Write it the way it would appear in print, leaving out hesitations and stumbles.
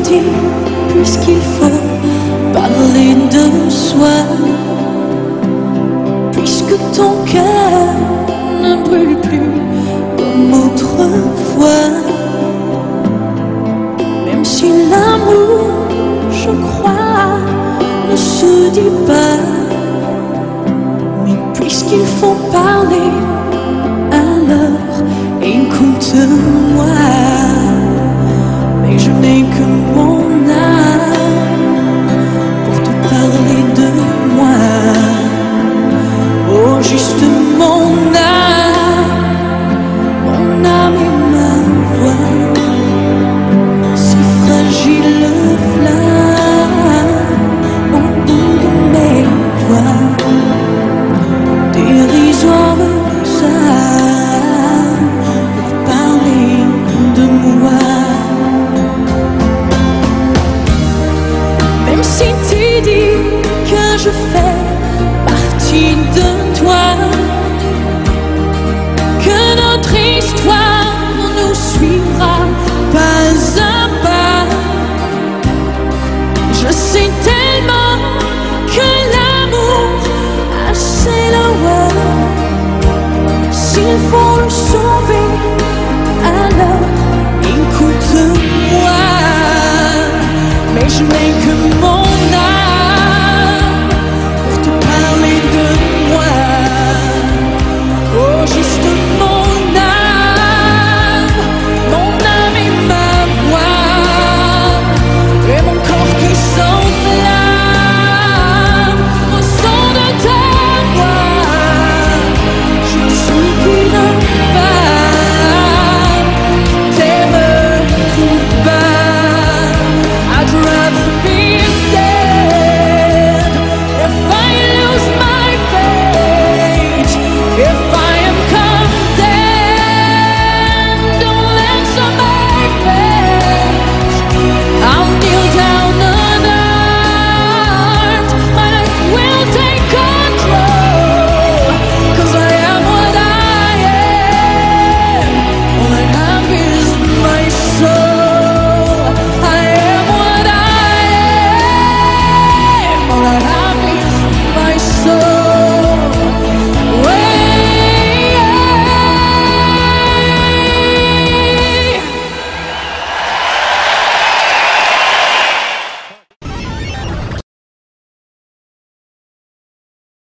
dit, puisqu'il faut parler de soi, puisque ton cœur ne brûle plus comme autrefois, même si l'amour, je crois, ne se dit pas, mais puisqu'il faut parler, alors écoute-moi. Mais je n'ai que mon âme pour te parler de moi. Oh, juste mon âme et ma voix, si fragile flamme au bout de mes doigts, dérisoire ça pour parler de moi. Même si tu dis que je fais partie de toi, que notre histoire nous suivra pas à pas, je sais tellement que l'amour a ses lois. S'il faut le sauver, alors écoute-moi. Mais je n'ai que